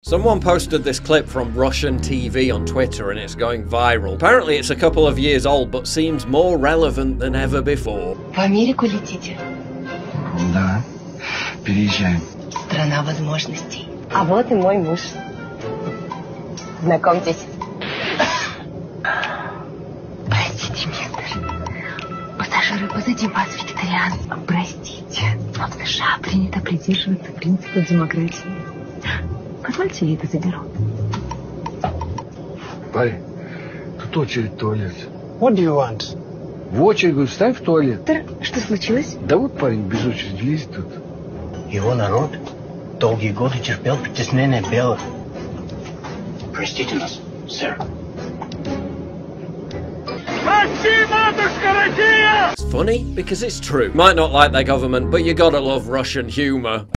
Someone posted this clip from Russian TV on Twitter and it's going viral. Apparently it's a couple of years old, but seems more relevant than ever before. В Америку летите? Да, переезжаем. Страна возможностей. А вот и мой муж. Знакомьтесь. Простите, мистер. Пассажиры позади вас вегетарианцы. Простите, но в США принято придерживаться принципов демократии. Позвольте, я это заберу. Парень, тут очередь в туалет. What do you want? В очередь, говорю, вставь в туалет. Что случилось? Да вот парень без очереди лезет тут. Его народ долгие годы терпел притеснение белых. Простите нас, сэр. It's funny because it's true. Might not like their government, but you gotta love Russian humour.